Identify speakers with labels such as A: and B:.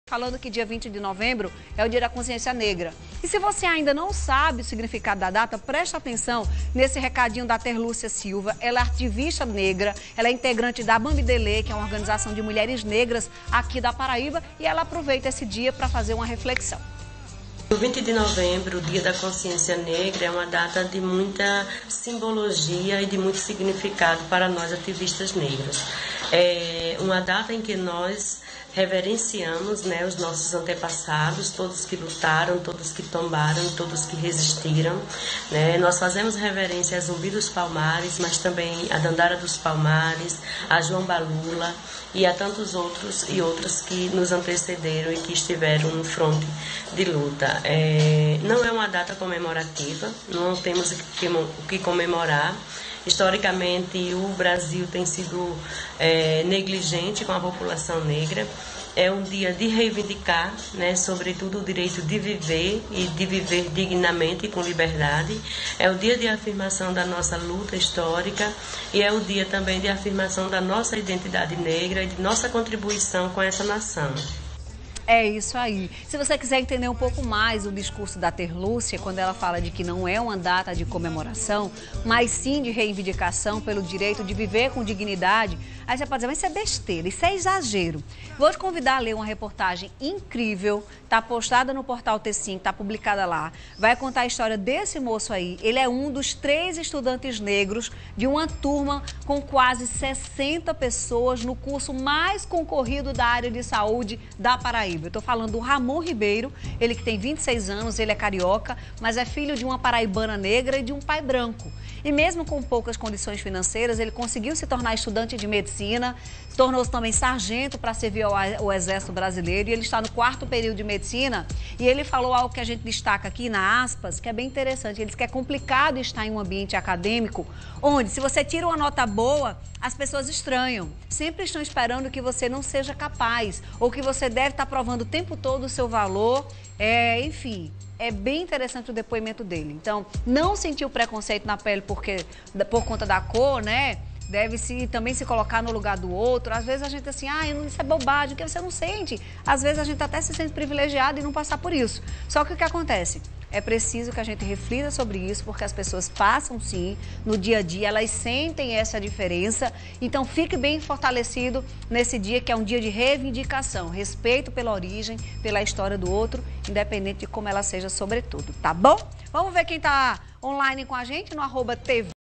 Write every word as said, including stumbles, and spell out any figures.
A: Falando que dia vinte de novembro é o Dia da Consciência Negra. E se você ainda não sabe o significado da data, preste atenção nesse recadinho da Terlúcia Silva. Ela é ativista negra, ela é integrante da Bambidelê, que é uma organização de mulheres negras aqui da Paraíba, e ela aproveita esse dia para fazer uma reflexão.
B: O vinte de novembro, o Dia da Consciência Negra, é uma data de muita simbologia e de muito significado para nós ativistas negros. É uma data em que nós reverenciamos, né, os nossos antepassados, todos que lutaram, todos que tombaram, todos que resistiram, né? Nós fazemos reverência a Zumbi dos Palmares, mas também a Dandara dos Palmares, a João Balula e a tantos outros e outras que nos antecederam e que estiveram no fronte de luta. É, não é uma data comemorativa, não temos o que, que comemorar. Historicamente, o Brasil tem sido é, negligente com a população negra. É um dia de reivindicar, né, sobretudo o direito de viver e de viver dignamente e com liberdade. É o dia de afirmação da nossa luta histórica e é o dia também de afirmação da nossa identidade negra e de nossa contribuição com essa nação.
A: É isso aí. Se você quiser entender um pouco mais o discurso da Terlúcia, quando ela fala de que não é uma data de comemoração, mas sim de reivindicação pelo direito de viver com dignidade, aí você pode dizer, mas isso é besteira, isso é exagero. Vou te convidar a ler uma reportagem incrível, está postada no portal T cinco, está publicada lá. Vai contar a história desse moço aí. Ele é um dos três estudantes negros de uma turma com quase sessenta pessoas no curso mais concorrido da área de saúde da Paraíba. Eu estou falando do Ramon Ribeiro, ele que tem vinte e seis anos, ele é carioca, mas é filho de uma paraibana negra e de um pai branco. E mesmo com poucas condições financeiras, ele conseguiu se tornar estudante de medicina, tornou-se também sargento para servir ao, ao Exército Brasileiro, e ele está no quarto período de medicina, e ele falou algo que a gente destaca aqui na aspas, que é bem interessante. Ele diz que é complicado estar em um ambiente acadêmico, onde se você tira uma nota boa, as pessoas estranham, sempre estão esperando que você não seja capaz, ou que você deve estar provando o tempo todo o seu valor, é, enfim... É bem interessante o depoimento dele. Então, não sentir o preconceito na pele porque, por conta da cor, né? Deve-se também se colocar no lugar do outro. Às vezes a gente assim, ah, isso é bobagem, que você não sente. Às vezes a gente até se sente privilegiado e não passar por isso. Só que o que acontece? É preciso que a gente reflita sobre isso, porque as pessoas passam sim no dia a dia, elas sentem essa diferença. Então fique bem fortalecido nesse dia, que é um dia de reivindicação, respeito pela origem, pela história do outro, independente de como ela seja, sobretudo, tá bom? Vamos ver quem está online com a gente no arroba T V.